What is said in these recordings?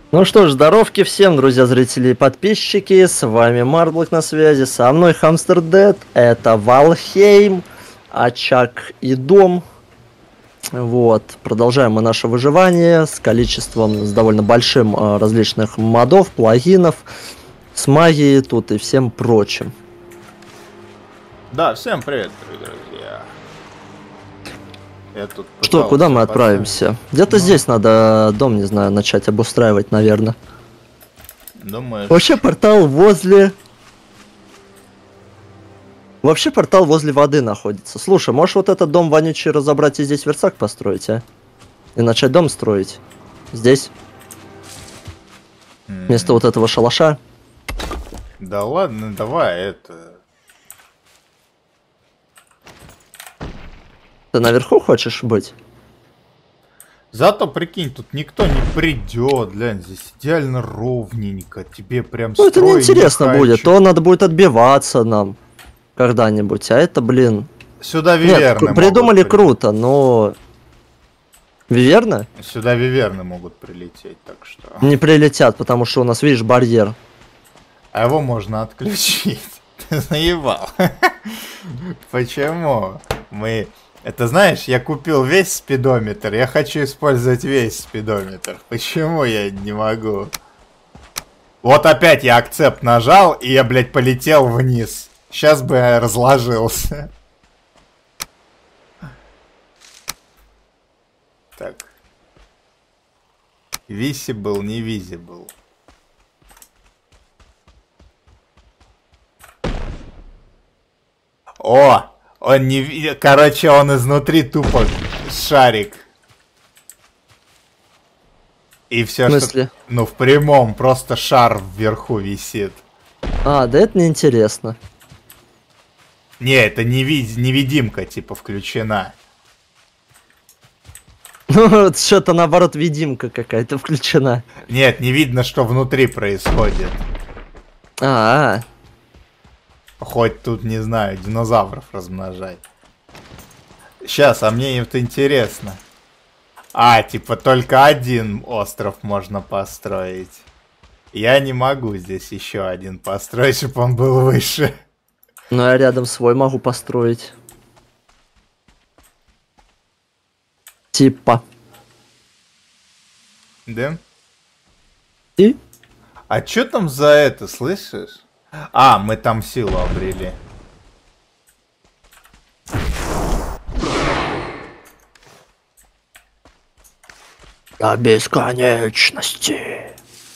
Ну что ж, здоровки всем, друзья, зрители и подписчики. С вами Марблок на связи. Со мной Хамстер Дед. Это Валхейм, очаг и дом. Вот. Продолжаем мы наше выживание с количеством, с довольно большим различных модов, плагинов, с магией тут и всем прочим. Да, всем привет, друзья. Я тут Что, куда мы отправимся? Где-то здесь надо дом, не знаю, начать обустраивать, наверное. Думаешь? Вообще портал возле воды находится. Слушай, можешь вот этот дом вонючий разобрать и здесь верстак построить, а? И начать дом строить. Здесь. Вместо вот этого шалаша. Да ладно, давай это... Ты наверху хочешь быть? Зато прикинь, тут никто не придет, глянь, здесь идеально ровненько, тебе прям Ну это строй неинтересно не будет, хочу. то надо будет отбиваться нам когда-нибудь, а это, блин... Сюда Нет, виверны придумали могут круто, но... Виверны? Сюда виверны могут прилететь, так что... Не прилетят, потому что у нас, видишь, барьер. А его можно отключить. Ты заебал. Почему? Это знаешь, я купил весь спидометр, я хочу использовать весь спидометр. Почему я не могу? Вот опять я акцепт нажал, и я, блядь, полетел вниз. Сейчас бы я разложился. Так. Visible, не visible. О! Он не... Короче, он изнутри тупо шарик. И все, В смысле? что... Ну, в прямом, просто шар вверху висит. А, да это неинтересно. Не, это невидимка, типа, включена. Ну, что-то наоборот, видимка какая-то включена. Нет, не видно, что внутри происходит. А, Хоть тут, не знаю, динозавров размножать. Сейчас, а мне это интересно. А, типа, только один остров можно построить. Я не могу здесь еще один построить, чтобы он был выше. ну я рядом свой могу построить. Типа. Да? И? А чё там за это, слышишь? А, мы там силу обрели. До бесконечности.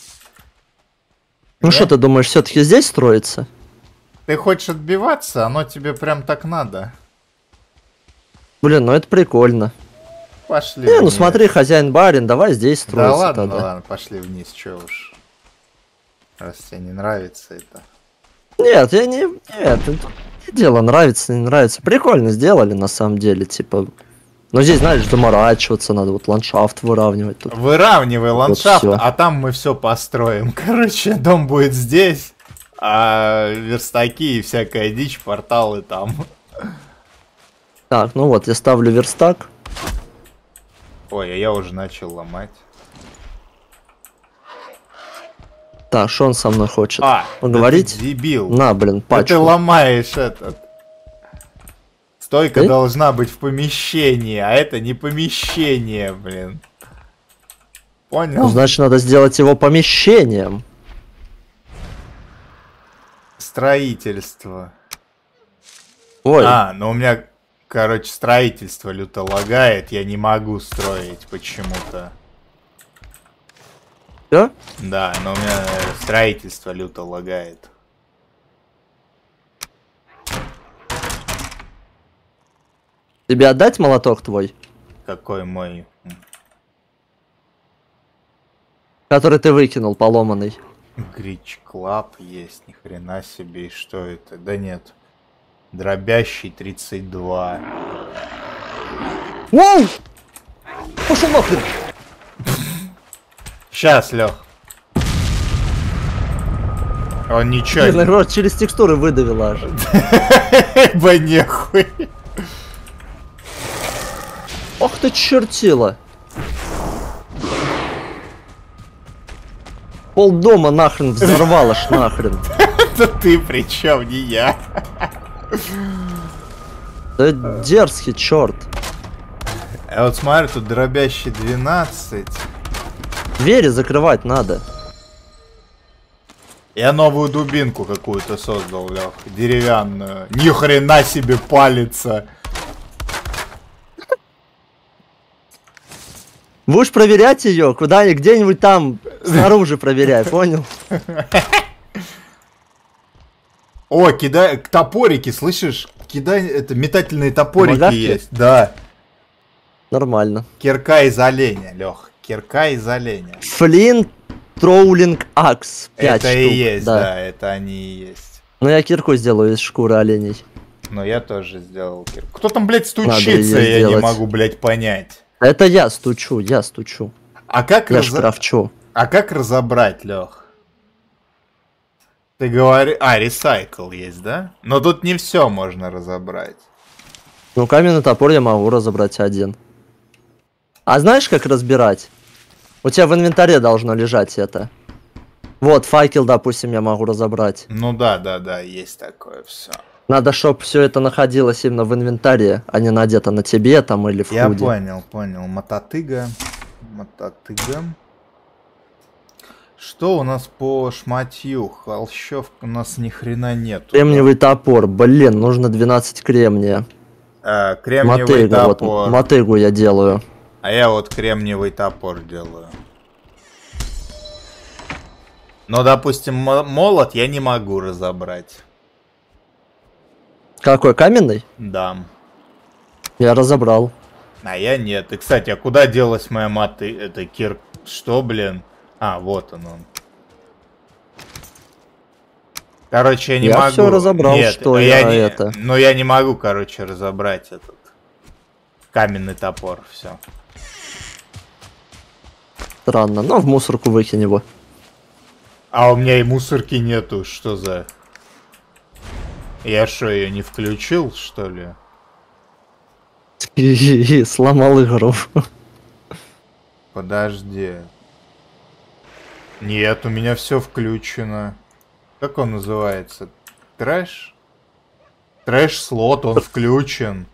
Ну Нет? что, ты думаешь, все-таки здесь строится? Ты хочешь отбиваться? Оно тебе прям так надо. Блин, ну это прикольно. Пошли Не, ну вниз. смотри, хозяин-барин, давай здесь Да строиться ладно, тогда. ладно, пошли вниз, чё уж. Раз тебе не нравится это. Нет, я не... Нет, это не дело, нравится, не нравится. Прикольно сделали, на самом деле, типа... Но здесь, знаешь, заморачиваться надо, вот ландшафт выравнивать тут. Выравнивай ландшафт, всё. а там мы все построим. Короче, дом будет здесь, а верстаки и всякая дичь, порталы там. Так, ну вот, я ставлю верстак. Ой, а я уже начал ломать. Так, что он со мной хочет? А, Поговорить? да ты дебил. На, блин, Да ты пачку. ломаешь этот. Стойка Ты? должна быть в помещении, а это не помещение, блин. Понял? Ну, значит, надо сделать его помещением. Строительство. Ой, А, ну у меня, короче, строительство люто лагает, я не могу строить почему-то. всё? Да, но у меня строительство люто лагает. Тебе отдать молоток твой? Какой мой... Который ты выкинул, поломанный. Грич Клаб есть, ни хрена себе, и что это? Да нет. Дробящий 32. Воу! Пошел нахрен! Сейчас, Лех. Он ничего Блин, народ через текстуры выдавил аж. Ба нехуй. Ох ты чертила! Пол дома нахрен взорвало ж нахрен. Это ты причем, не я. Да дерзкий черт. Я вот смотрю, тут дробящий 12. Двери закрывать надо. Я новую дубинку какую-то создал, Лёх. Деревянную. Ни хрена себе палится. Будешь проверять ее, где-нибудь там снаружи проверяй, понял? О, кидай топорики, слышишь? Кидай, это метательные топорики Помогашки? есть. Да. Нормально. Кирка из оленя, Лёх. Кирка из оленя. Флинт Троулинг Акс. 5 Это штук. и есть, да. да, это они и есть. Ну я кирку сделаю из шкуры оленей. Но я тоже сделал кирку. Кто там, блядь, Надо стучится, её я не сделать. могу, блядь, понять. Это я стучу, я стучу. А как, Я ж крафчу. а как разобрать, Лёх? Ты говоришь... А, ресайкл есть, да? Но тут не все можно разобрать. Ну каменный топор я могу разобрать один. А знаешь, как разбирать? У тебя в инвентаре должно лежать это. Вот, факел, допустим, я могу разобрать. Ну да, есть такое все. Надо, чтобы все это находилось именно в инвентаре, а не надето на тебе там или в Я худи. понял. Мототыга. Что у нас по шматью? Холщовка у нас ни хрена нету. Кремниевый топор. Блин, нужно 12 кремния. Кремниевый Мотыга, вот топор. мотыгу я делаю. А я вот кремниевый топор делаю. Но, допустим, молот я не могу разобрать. Какой, каменный? Да. Я разобрал. А я нет. И, кстати, а куда делась моя это кир... Что, блин? А, вот он. Короче, я не могу. Я все разобрал, нет, что я не... это. Но я не могу, короче, разобрать этот каменный топор. Все. Странно, но в мусорку выкинь его. А у меня и мусорки нету. Что за... Я что, ее не включил, что ли? Сломал игру. Подожди. Нет, у меня все включено. Как он называется? Трэш? Трэш-слот, он включен.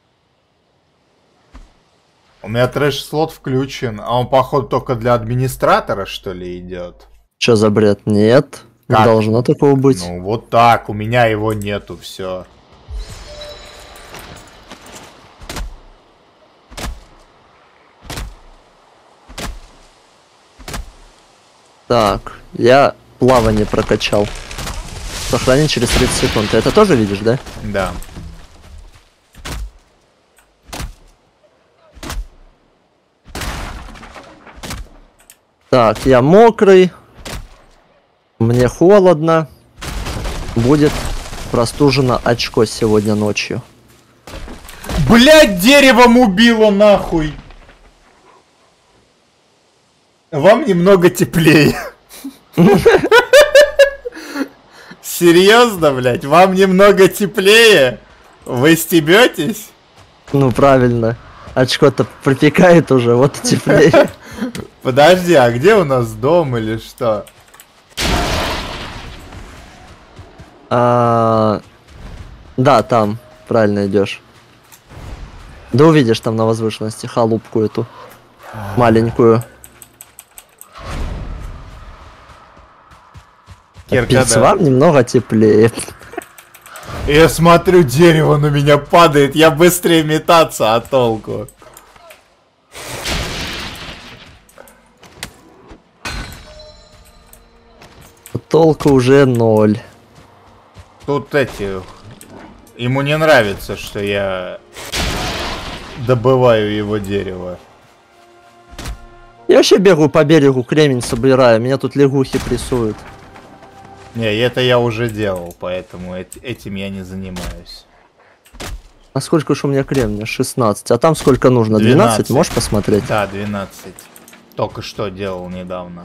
У меня трэш-слот включен, а он, походу, только для администратора, что ли, идет? Что за бред? Нет. Не Как? должно такого быть. Ну, вот так, у меня его нету, все. Так, я плавание прокачал. Сохранить через 30 секунд. Ты это тоже видишь, да? Да. Так, я мокрый. Мне холодно. Будет простужено очко сегодня ночью. Блять, деревом убило нахуй! Вам немного теплее. Серьезно, блять, вам немного теплее? Вы стебетесь? Ну правильно. Очко-то припекает уже, вот и теплее. Подожди, а где у нас дом или что? Да, там. Правильно идешь. Да увидишь там на возвышенности халупку эту. Маленькую. Кирка, да. Вам немного теплее. Я смотрю, дерево на меня падает, я быстрее метаться, а толку? Толку уже 0. Тут эти... Ему не нравится, что я добываю его дерево. Я вообще бегаю по берегу, кремень собираю. Меня тут лягухи прессуют. Не, это я уже делал, поэтому этим я не занимаюсь. А сколько уж у меня кремня? 16. А там сколько нужно? 12? Можешь посмотреть? Да, 12. Только что делал недавно.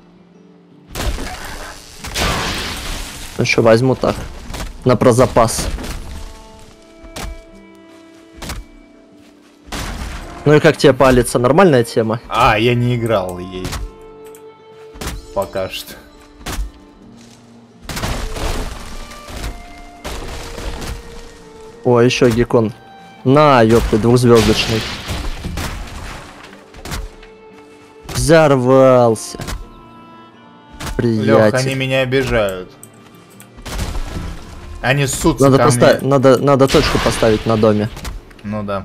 Ну что, возьму так. На прозапас. Ну и как тебе палится? Нормальная тема? А, я не играл ей. пока что. О, еще геккон. На, ёпты, двухзвездочный. Взорвался. Приятель. Лёх, они меня обижают. Они ссутся Надо, ко мне. надо точку поставить на доме. Ну да.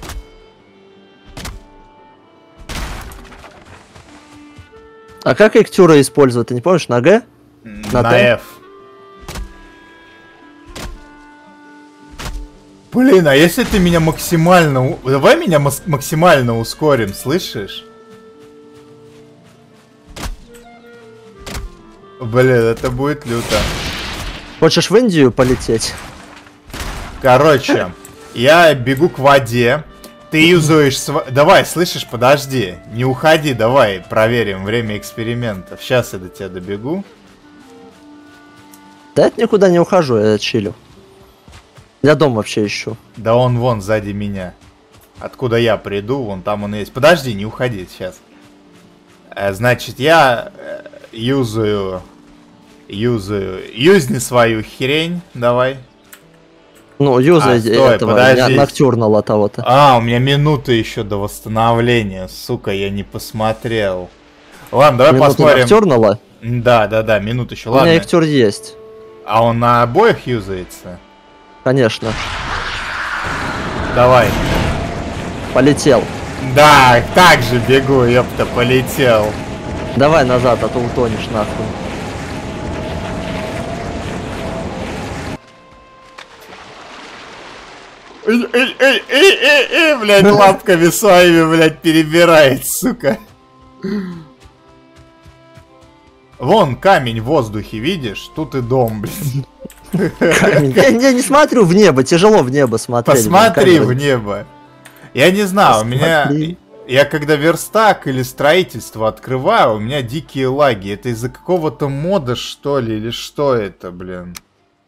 А как Эктюра использовать? Ты не помнишь? На Г? На Т? F. Блин, а если ты меня максимально... Давай меня максимально ускорим, слышишь? Блин, это будет люто. Хочешь в Индию полететь? Короче, я бегу к воде. Ты юзаешь... Давай, слышишь, подожди. Не уходи, давай проверим время экспериментов. Сейчас я до тебя добегу. Да я никуда не ухожу, я чилю. Я дом вообще ищу. Да он вон сзади меня. Откуда я приду, вон там он есть. Подожди, не уходи сейчас. Значит, я юзни свою хрень, давай. Ну, юзай стой, этого подожди. ноктюрнала того-то. У меня минута еще до восстановления. Сука, я не посмотрел. Ладно, давай Минуту посмотрим. ноктюрнала? Да, минуту еще. У меня Ладно. Эктюр есть. А он на обоих юзается? Конечно. Давай. Полетел. Да, так же бегу, ёпта, полетел. Давай назад, а то утонешь нахуй. Блядь, лапками своими, блядь, перебирает, сука. Вон камень в воздухе, видишь? Тут и дом, блин. Я не смотрю в небо, тяжело в небо смотреть. Посмотри в небо. Я не знаю, у меня... Посмотри. Я когда верстак или строительство открываю, у меня дикие лаги. Это из-за какого-то мода, что ли? Или что это, блин?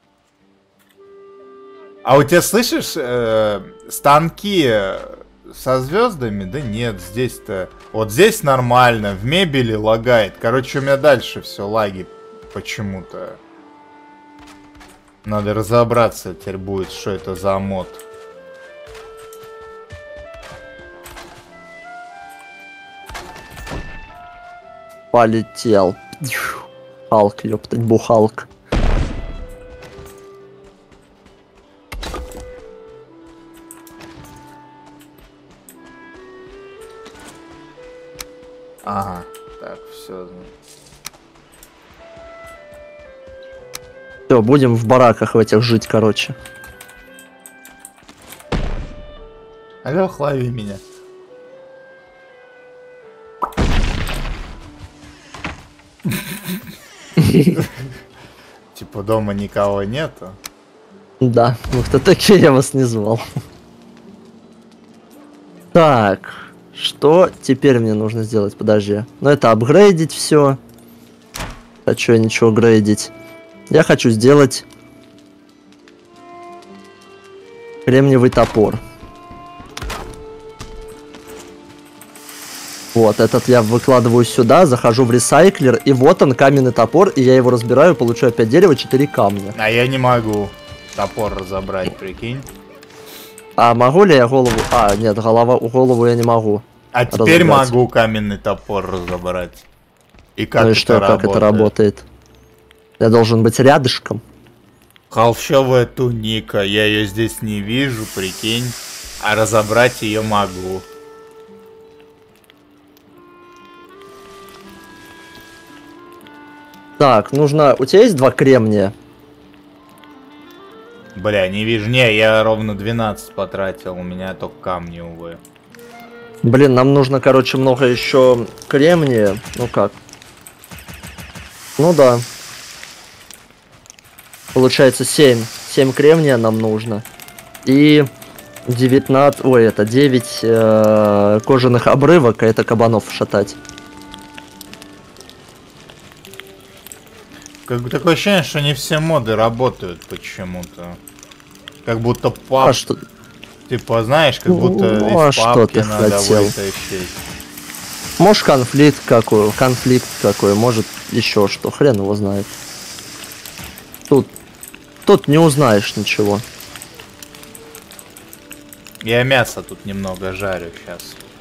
А у тебя, слышишь, станки со звездами? Да нет, здесь-то... Вот здесь нормально, в мебели лагает. Короче, у меня дальше все лаги почему-то. Надо разобраться теперь будет, что это за мод. Полетел. Халк, ёптать, бухалк. Ага, так, все. Все, будем в бараках в этих жить, короче. Алло, лови меня. Типа дома никого нету. Да, ну кто такие, я вас не звал. Так, что теперь мне нужно сделать? Подожди. Ну это апгрейдить все. Хочу я ничего грейдить. Я хочу сделать кремниевый топор. Вот, этот я выкладываю сюда, захожу в ресайклер, и вот он, каменный топор, и я его разбираю, получаю 5 дерева, 4 камня. А я не могу топор разобрать, прикинь. А могу ли я голову... А, нет, голову я не могу. А теперь разобрать. могу каменный топор разобрать. И как Ну и это что, работает? как это работает? Я должен быть рядышком. Холщовая туника, я ее здесь не вижу, прикинь. А разобрать ее могу. Так, нужно... У тебя есть 2 кремния? Бля, не вижу. Не, я ровно 12 потратил, у меня только камни, увы. Блин, нам нужно, короче, много еще кремния. Ну как? Ну да. Получается 7. 7 кремния нам нужно. И 19... Ой, это 9 кожаных обрывок, а это кабанов шатать. Как бы такое ощущение, что не все моды работают почему-то. Как будто пап... А что... Типа, знаешь, как будто Ну, а из что папки ты надо хотел? вытащить. Может конфликт какой, может еще что, хрен его знает. Тут не узнаешь ничего. Я мясо тут немного жарю сейчас.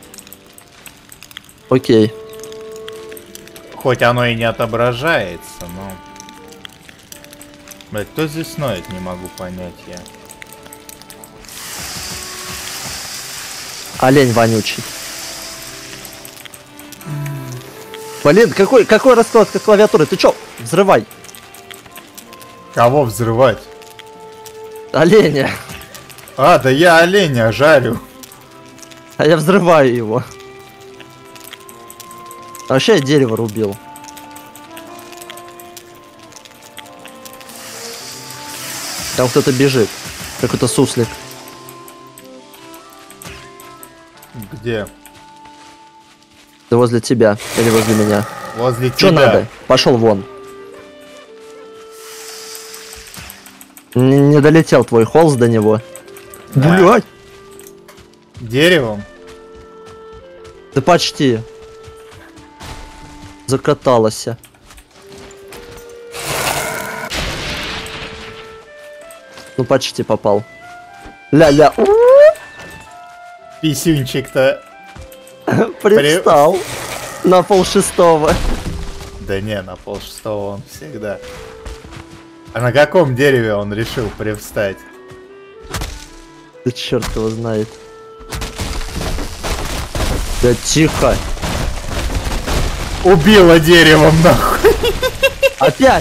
Окей. Хоть оно и не отображается, но... Блять, кто здесь ноет, не могу понять я. Олень вонючий. Блин, какой раскладка клавиатуры? Ты чё? Взрывай. Кого взрывать? Оленя. А, да я оленя жарю. А я взрываю его. А вообще я дерево рубил. Там кто-то бежит. Какой-то суслик. Где? Да возле тебя или возле меня. Возле Что тебя. надо? Пошел вон. Не долетел твой холст до него. Да. Блять! Деревом? Да почти. Закаталась. Ну почти попал. Ля-ля. Писюнчик-то. Привстал. На 5:30. Да не, на 5:30 он всегда. А на каком дереве он решил привстать? Да черт его знает. Да тихо. Убило деревом, нахуй. Опять.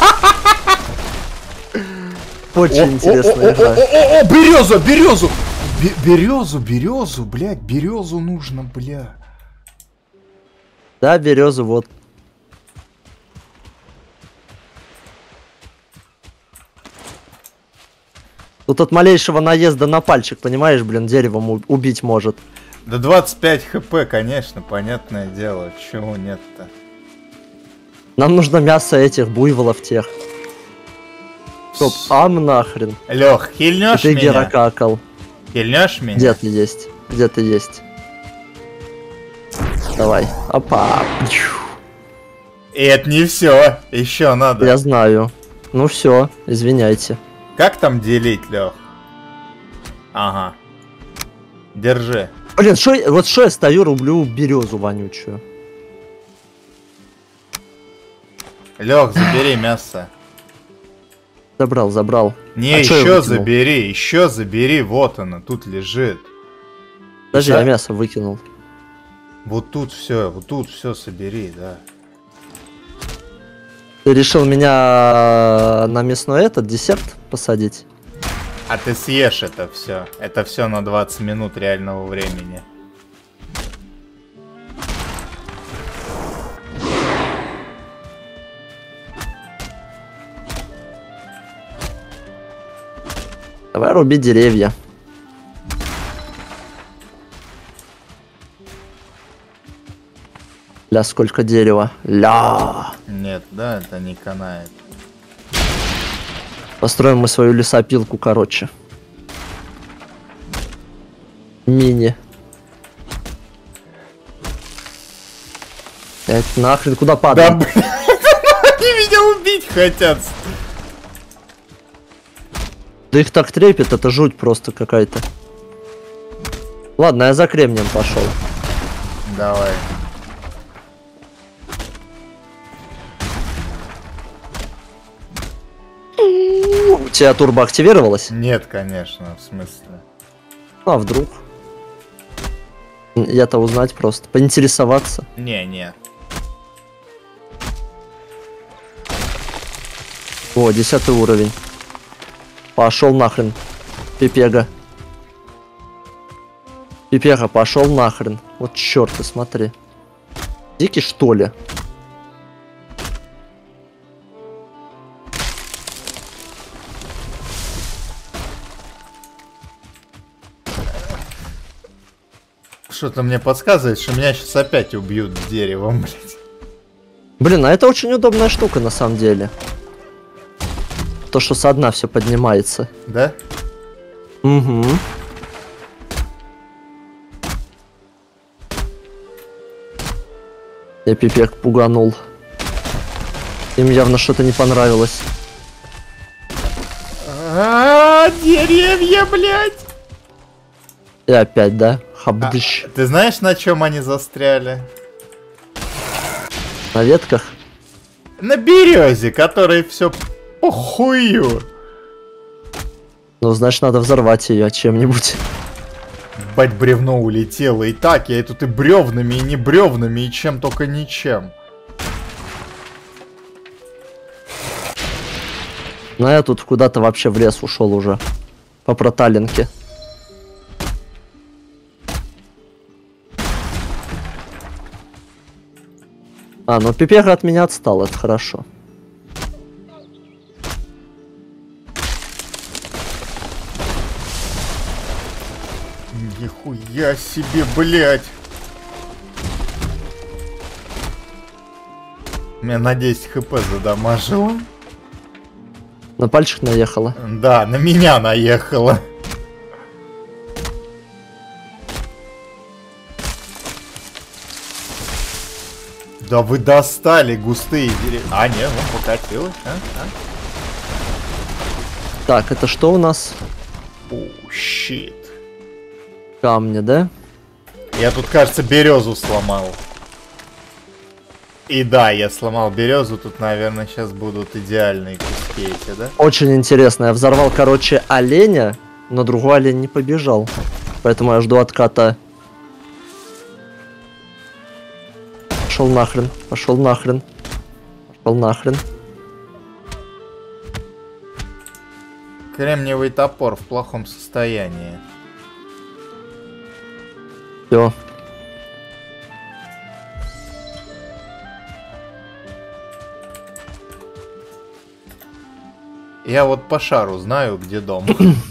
Очень интересная игра. О, березу, березу! Березу, блядь, березу нужно, бля. Да, березу, вот. Тут от малейшего наезда на пальчик, понимаешь, блин, деревом убить может. Да 25 хп, конечно, понятное дело. Чего нет-то? Нам нужно мясо этих буйволов тех. Стоп, нахрен. Лех, хильнешь Ты меня? герокакал. Хильнешь меня? Где ты есть? Где ты есть? Давай. Опа. И это не все. Еще надо. Я знаю. Ну все, извиняйте. Как там делить, Лех? Ага. Держи. Блин, вот что я стою, рублю березу вонючую. Лех, забери мясо. Забрал. Не, А чё я еще выкинул? еще забери. Вот она, тут лежит. Подожди, Да? я мясо выкинул. Вот тут все собери, да. Ты решил меня на мясной десерт посадить? А ты съешь это все. Это все на 20 минут реального времени. Давай рубить деревья. Ля, сколько дерева. Ля. Нет, да, это не канает. Построим мы свою лесопилку, короче. Мини. Это нахрен куда Да, падает? блин, они меня убить хотят. Да их так трепет, это жуть просто какая-то. Ладно, я за кремнием пошел. Давай. У тебя турбо активировалась? Нет, конечно, в смысле. Ну, а вдруг? Я-то узнать просто, поинтересоваться. Не. О, 10 уровень. Пошел нахрен. Пипега. Пипега, пошел нахрен. Вот черт, ты смотри. Дикий что ли? Что-то мне подсказывает, что меня сейчас опять убьют деревом, блядь. Блин, а это очень удобная штука на самом деле. То, что со дна все поднимается. Да? Угу. Я пипек пуганул. Им явно что-то не понравилось. Деревья, блядь! И опять, да? Хабдыщ. Ты знаешь, на чем они застряли? На ветках? На березе, которой все похую. Ну, значит, надо взорвать ее чем-нибудь. Бать, бревно улетело. И так, я тут и бревнами, и не бревнами, и чем только ничем. Ну, я тут куда-то вообще в лес ушел уже. По проталинке. А, ну Пипега от меня отстал, это хорошо. Нихуя себе, блядь. Меня на 10 хп задамажило. На пальчик наехала. Да, на меня наехала. Да вы достали густые деревья. А, нет, он покатилось. Так, это что у нас? О, щит. Камни, да? Я тут, кажется, березу сломал. И да, я сломал березу. Тут, наверное, сейчас будут идеальные куски эти, да? Очень интересно. Я взорвал, короче, оленя, но другой олень не побежал. Поэтому я жду отката. Пошел нахрен, пошел нахрен. Пошел нахрен. Кремниевый топор в плохом состоянии. Все. Я вот по шару знаю, где дом.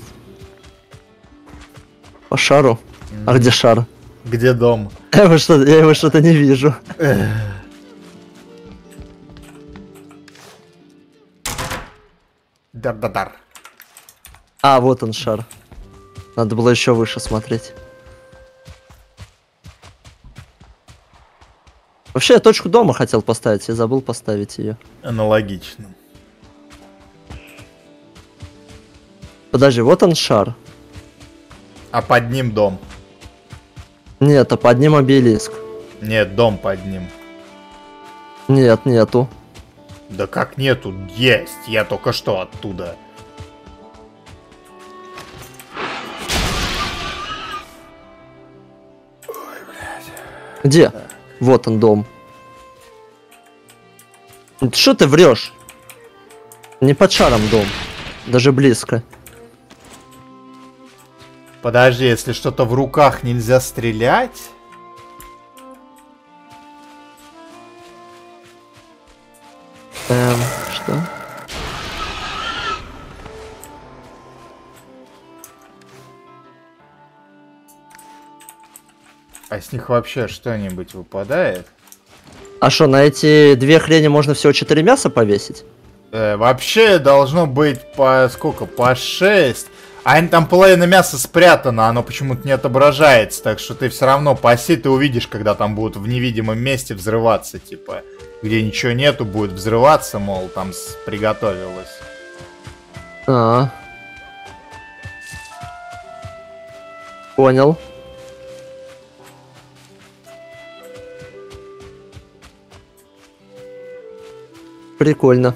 По шару? А где шар? Где дом? Я его что-то не вижу. Дар-дар-дар. А, вот он шар. Надо было еще выше смотреть. Вообще, я точку дома хотел поставить, я забыл поставить ее. Аналогично. Подожди, вот он шар. А под ним дом. Нет, а под ним обелиск. Нет, дом под ним. Нет, нету. Да как нету? Есть! Я только что оттуда. Где? Вот он дом. Что ты врешь? Не под шаром дом. Даже близко. Подожди, если что-то в руках нельзя стрелять? Что? А с них вообще что-нибудь выпадает? А что, на эти две хрени можно всего 4 мяса повесить? Вообще должно быть по сколько? По 6. А там половина мяса спрятана, оно почему-то не отображается. Так что ты все равно паси, ты увидишь, когда там будут в невидимом месте взрываться, типа. Где ничего нету, будет взрываться, мол, там приготовилось. А. Понял. Прикольно.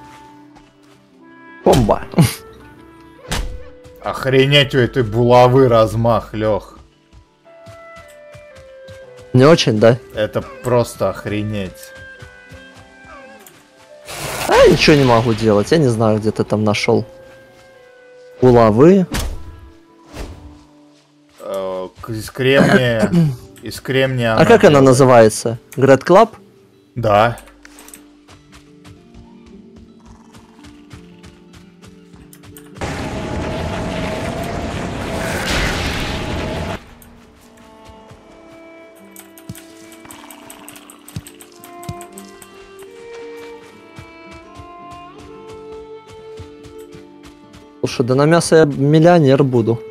Бомба. Охренеть у этой булавы размах, Лех. Не очень, да? Это просто охренеть. А, ничего не могу делать. Я не знаю, где ты там нашел. Булавы. Из кремния. Из кремния. А как она называется? Great Club? Да. Слушай, да на мясо я миллионер буду.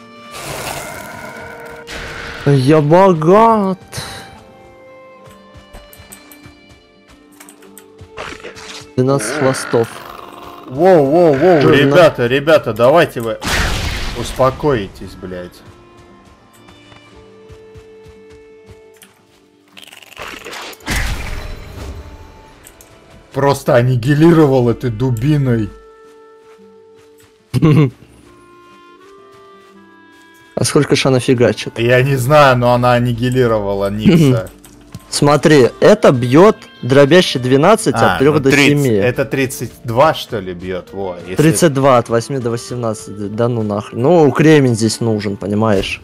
Я богат. 12 хвостов. Воу, Жирно. ребята, давайте вы успокоитесь, блядь. Просто аннигилировал этой дубиной. А сколько ж она фигачит? Я не знаю, но она аннигилировала Никса. Смотри, это бьет дробящий 12 от 3 до 7. Это 32, что ли, бьет? Во, если... 32 от 8 до 18. Да ну нахрен. Ну, кремень здесь нужен, понимаешь?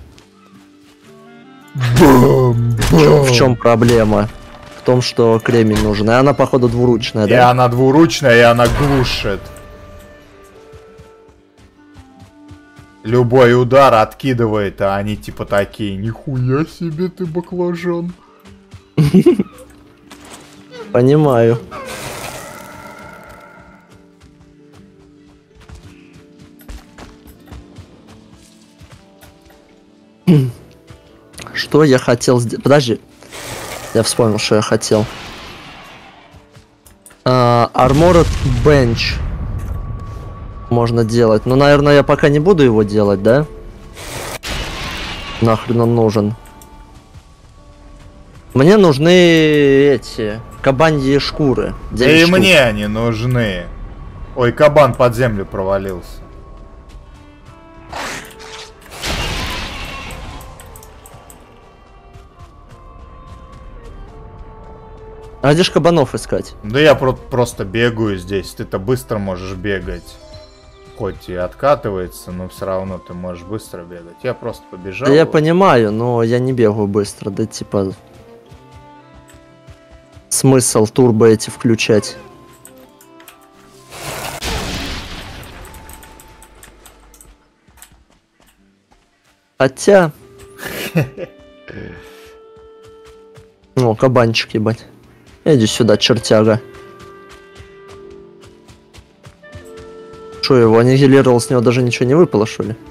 В чем проблема? В том, что кремень нужен. И она, походу, двуручная, И да? она двуручная, и она глушит. Любой удар откидывает, а они типа такие: нихуя себе ты, баклажан. Понимаю. Что я хотел сделать? Подожди. Я вспомнил, что я хотел. Armored Bench можно делать. Но, наверное, я пока не буду его делать, да? Нахрен он нужен. Мне нужны эти кабаньи шкуры. Да и мне они нужны. Ой, кабан под землю провалился. А где ж кабанов искать? Да я просто бегаю здесь. Ты-то быстро можешь бегать. Хоть и откатывается, но все равно ты можешь быстро бегать. Я просто побежал. Да я понимаю, но я не бегаю быстро. Да типа... Смысл турбо эти включать? Хотя... О, кабанчик, ебать. Иди сюда, чертяга. Что, его аннигилировал, с него даже ничего не выпало, что ли?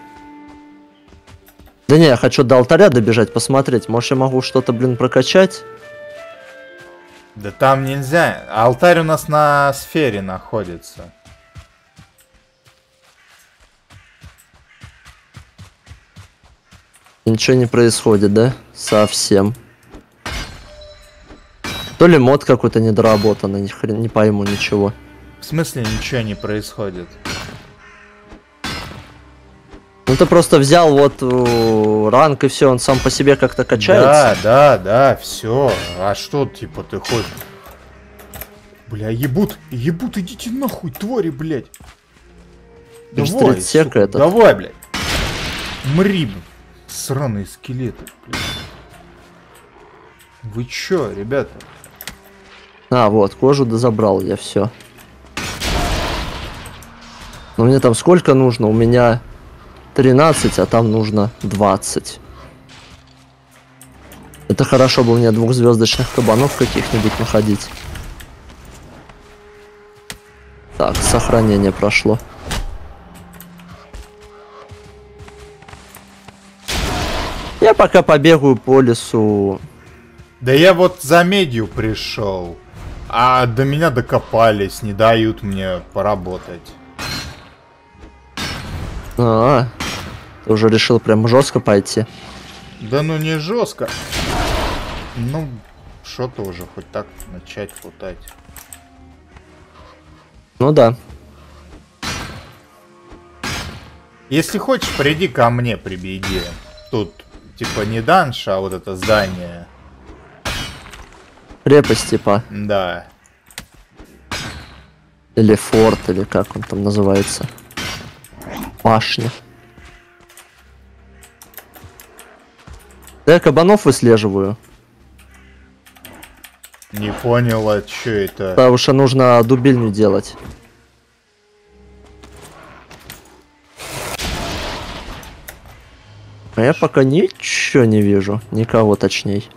Да не, я хочу до алтаря добежать, посмотреть. Может, я могу что-то, блин, прокачать? Да там нельзя. Алтарь у нас на сфере находится. Ничего не происходит, да? Совсем. То ли мод какой-то недоработанный, ни хрен не пойму ничего. В смысле ничего не происходит? Ну ты просто взял вот ранг и все, он сам по себе как-то качается. Да, все. А что, типа, ты хочешь? Бля, ебут, идите нахуй, твари, блядь. Давай, сука, этот. давай, блядь. Мри, сраные скелеты, блядь. Вы чё, ребята? А, вот, кожу дозабрал я, все. Но мне там сколько нужно? У меня 13, а там нужно 20. Это хорошо бы мне двухзвездочных кабанов каких-нибудь находить. Так, сохранение прошло. Я пока побегаю по лесу. Да я вот за медью пришел, а до меня докопались, не дают мне поработать. Ты уже решил прям жестко пойти? Да ну не жестко. Ну, что-то уже хоть так начать лутать. Ну да. Если хочешь, приди ко мне, прибеги. Тут, типа, не данж, а вот это здание. Крепость, типа. Да. Или форт, или как он там называется. Башня. Да я кабанов выслеживаю. Не понял, а что это? Потому что нужно дубильню делать. А я пока ничего не вижу. Никого точней.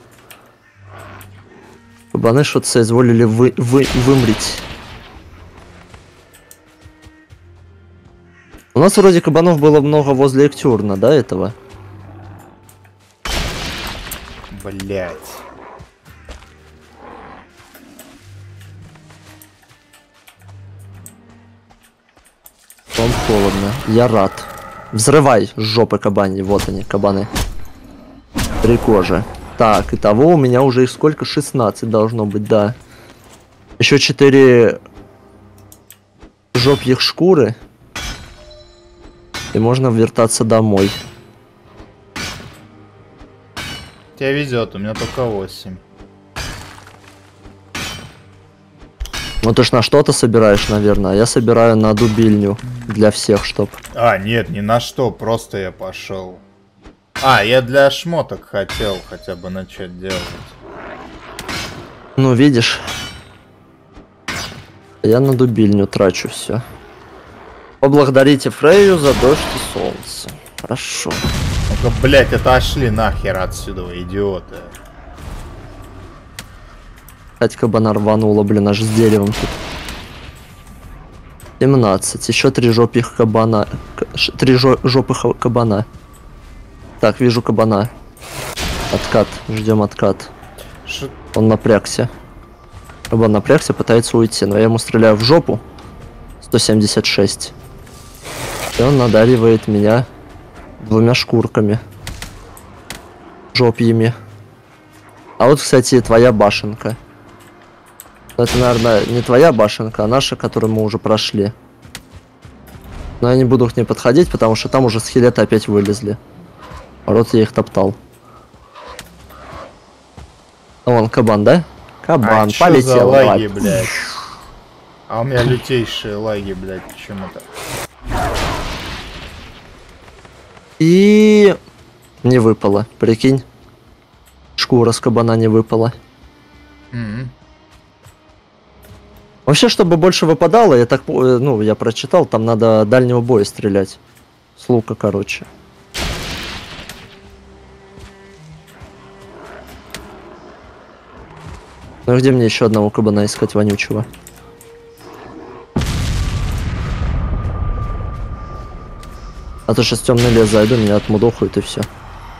Кабаны что-то соизволили вымрить. У нас вроде кабанов было много возле Эктюрна, да, этого? Блять. холодно. Я рад. Взрывай жопы кабани. Вот они, кабаны. 3 кожи. Так, итого у меня уже их сколько? 16 должно быть, да. Еще 4 жопьих шкуры. И можно вертаться домой. Тебя везет, у меня только 8. Ну ты ж на что-то собираешь, наверное. А я собираю на дубильню. Для всех, чтоб. А, нет, ни на что, просто я пошел. А, я для шмоток хотел хотя бы начать делать. Ну, видишь. Я на дубильню трачу все. Поблагодарите Фрейю за дождь и солнце. Хорошо. Ну-ка, блять, отошли нахер отсюда, идиоты. Кстати, кабана рванула, блин, аж с деревом тут. 17. Еще 3 жопих кабана. 3 жопых кабана. Так, вижу кабана. Откат. Ждем откат. Он напрягся. Кабан напрягся, пытается уйти, но я ему стреляю в жопу. 176. И он надаривает меня 2 шкурками. Жопьями. А вот, кстати, твоя башенка. Это, наверное, не твоя башенка, а наша, которую мы уже прошли. Но я не буду к ней подходить, потому что там уже скелеты опять вылезли. Вот я их топтал. А вон кабан, да? Кабан, полетел. За лаги, блядь. А у меня лютейшие лаги, блядь, почему-то. И не выпало, прикинь. Шкура с кабана не выпала. Вообще, чтобы больше выпадало, я так, ну, я прочитал, там надо дальнего боя стрелять. С лука, короче. Ну где мне еще одного кабана искать вонючего? А то сейчас в темный лес зайду, меня отмудохают и все.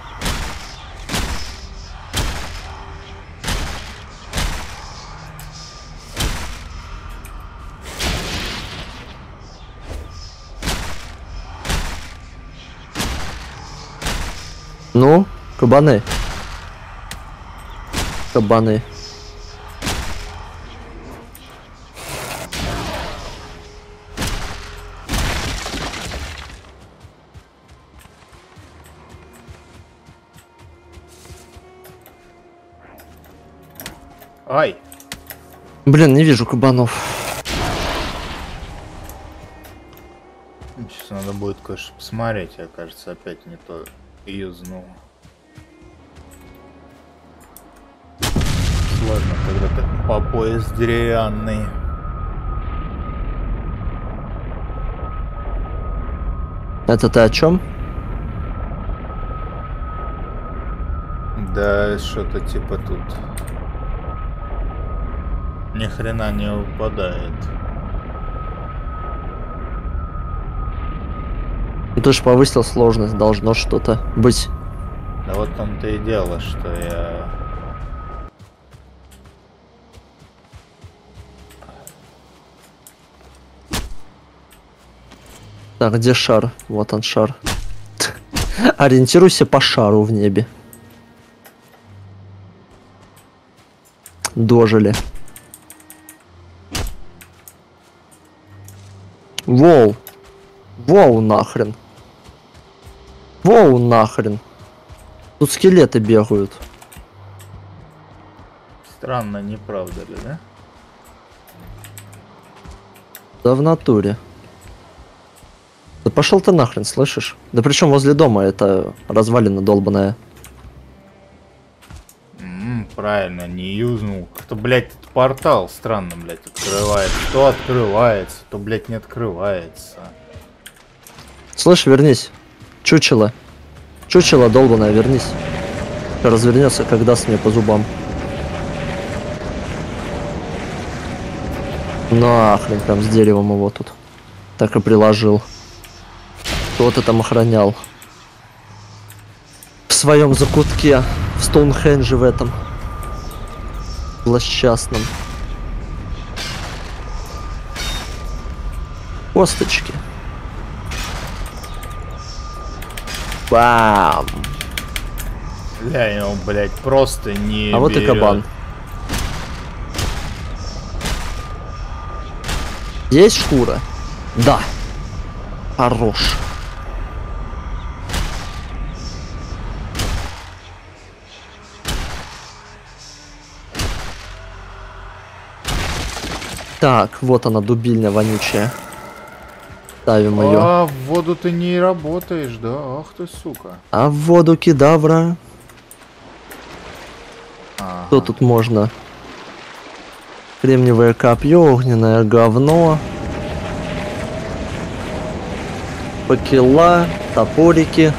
Ну, кабаны. Кабаны. Ай! Блин, не вижу кабанов. Сейчас надо будет кое-что посмотреть, я, кажется, опять не то юзнул. Сложно, когда ты по пояс деревянный. Это ты о чем? Да, что-то типа тут. Ни хрена не выпадает. Ты ж повысил сложность, должно что-то быть. Да вот в том-то и дело, что я... Так, где шар? Вот он, шар. Ориентируйся по шару в небе. Дожили. Воу. Воу нахрен. Воу нахрен. Тут скелеты бегают. Странно, не правда ли, да? Да в натуре. Да пошел ты нахрен, слышишь? Да причем возле дома это развалина долбаная. Правильно, не юзнул. Как-то, блядь, этот портал странно, блядь, открывается. То открывается, то, блядь, не открывается. Слышь, вернись. Чучело. Чучело долбаное, вернись. Развернется, как даст мне по зубам. Нахрен, прям с деревом его тут. Так и приложил. Кто ты там охранял? В своем закутке. В Стоунхендже в этом. Злосчастном. Косточки. Бам! Бля, его, блядь, просто не А вот и берет. кабан. Есть шкура? Да. Хорош. Так, вот она, дубильня вонючая. Ставим ее. А, в воду ты не работаешь, да? Ах ты, сука. А в воду кедавра. Ага. Что тут можно? Кремниевое копье, огненное говно. Факела, топорики.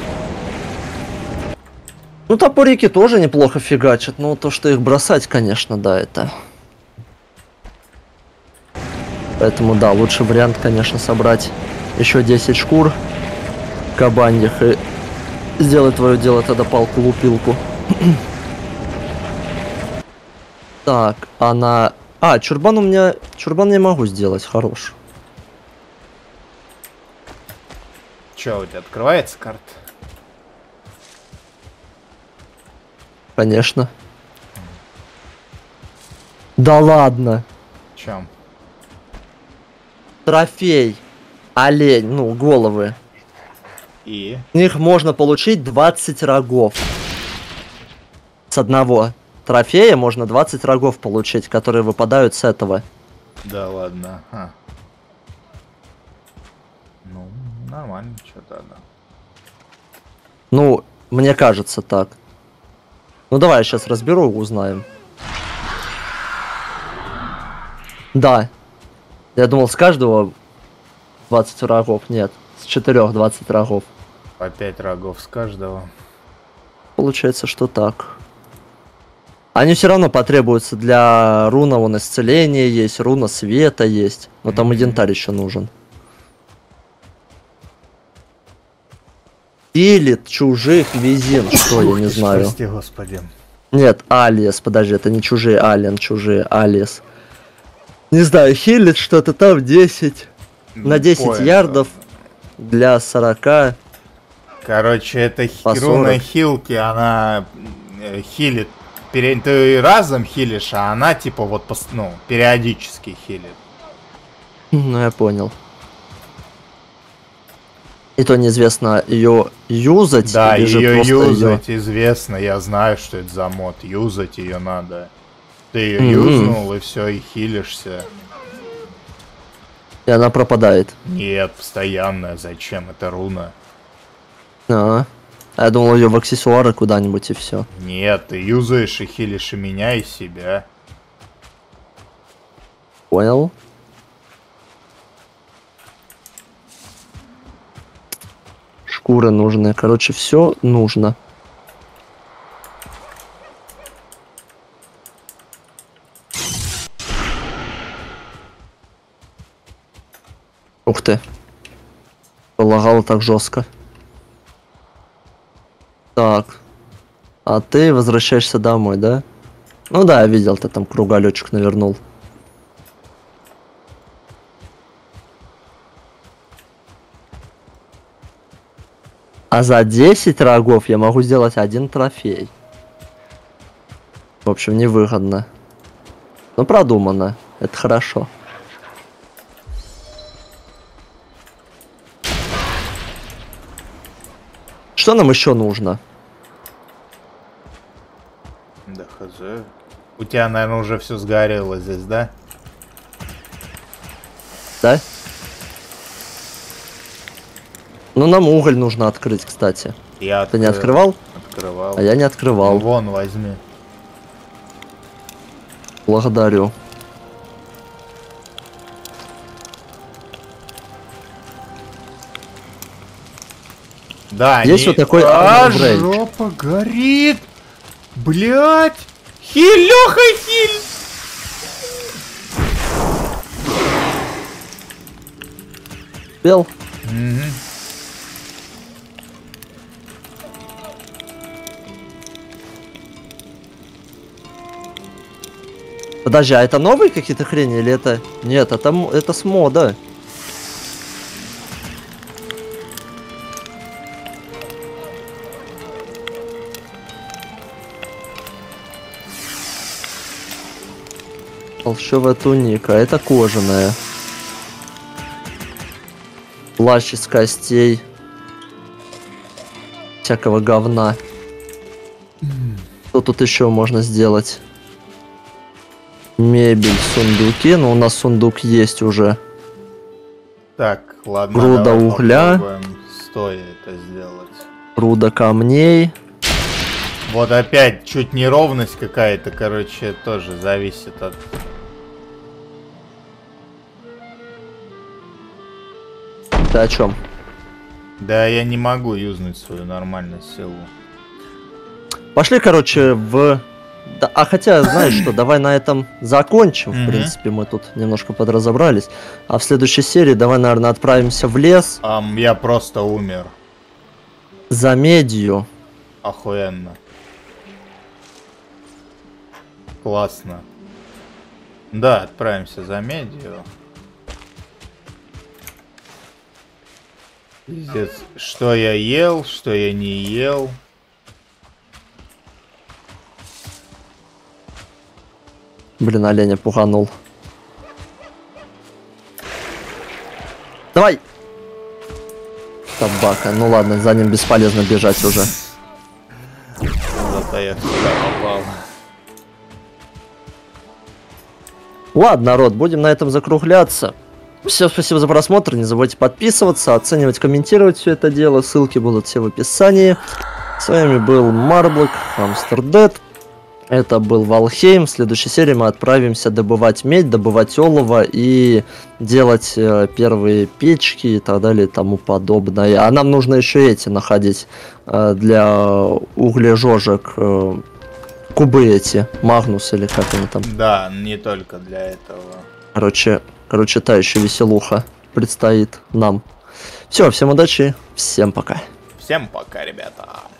Ну, топорики тоже неплохо фигачат, но то, что их бросать, конечно, да, это... Поэтому, да, лучший вариант, конечно, собрать еще 10 шкур кабаньих и сделать твое дело тогда палку-лупилку. Так, она... А, чурбан у меня... Чурбан я могу сделать, хорош. Че, у тебя открывается карта? Конечно. Да ладно. Чем? Трофей. Олень, ну, головы. И? В них можно получить 20 рогов. С одного трофея можно 20 рогов получить, которые выпадают с этого. Да ладно. А. Ну, нормально, что-то, да. Ну, мне кажется так. Ну, давай я сейчас разберу и узнаем. Да. Я думал, с каждого 20 рогов. Нет, с 4 20 рогов. По 5 рогов с каждого. Получается, что так. Они все равно потребуются для руна, вон исцеления есть, руна света есть. Но там инвентарь еще нужен. Пилит чужих визин. Что, я не знаю. Прости, господи. Нет, Алиес, подожди, это не чужие, Ален, чужие, Алиес. Не знаю, хилит что-то там 10. На 10 Понял. ярдов для 40. Короче, это По руна 40. хилки, она хилит. Ты разом хилишь, а она типа вот, ну, периодически хилит. Ну, я понял. И то неизвестно ее юзать, Да, или же ее просто юзать известно, я знаю, что это за мод. Юзать ее надо. Ты ее Мгм. юзнул, и все, и хилишься. И она пропадает. Нет, постоянная. Зачем? Это руна. А я думал, ее в аксессуары куда-нибудь и все. Нет, ты юзаешь и хилишь и меня, и себя. Понял. Шкуры нужны. Короче, все нужно. Ух ты. Полагало так жестко. Так. А ты возвращаешься домой, да? Ну да, я видел, ты там круголечек навернул. А за 10 рогов я могу сделать один трофей. В общем, невыгодно. Но продумано. Это хорошо. Что нам еще нужно? Да хз. У тебя, наверное, уже все сгорело здесь, да? Да? Ну, нам уголь нужно открыть, кстати. Я Ты не открывал? Открывал. А я не Ну, открывал. вон, возьми. Благодарю. Да, Есть вот такой А, Armor Range. жопа горит! Блять! Хиль, Лёха, хиль! Успел? Мгм. Подожди, а это новые какие-то хрени или это... Нет, это с мода. Холщовая туника. Это кожаная. Плащ из костей. Всякого говна. Что тут еще можно сделать? Мебель, сундуки. Ну, у нас сундук есть уже. Так, ладно. Груда угля. Стоя это сделать. Руда камней. Вот опять чуть неровность какая-то, короче, тоже зависит от... Ты о чем? Да, я не могу юзнуть свою нормальную силу. Пошли, короче, в... Да, а хотя, знаешь что, давай на этом закончим. В принципе, мы тут немножко подразобрались. А в следующей серии давай, наверное, отправимся в лес. Я просто умер. За медью. Охуенно. Классно. Да, отправимся за медью. Пиздец. Что я ел, что я не ел. Блин, оленя пуганул. Давай! Собака. Ну ладно, за ним бесполезно бежать уже. Зато я сюда попал. Ладно, народ, будем на этом закругляться. Всем спасибо за просмотр. Не забывайте подписываться, оценивать, комментировать все это дело. Ссылки будут все в описании. С вами был Марблок, HamsterDead. Это был Валхейм. В следующей серии мы отправимся добывать медь, добывать олово и делать первые печки и так далее и тому подобное. А нам нужно еще эти находить для углежожек. Кубы эти, Магнус или как они там. Да, не только для этого. Короче, та еще веселуха предстоит нам. Все, всем удачи, всем пока. Всем пока, ребята.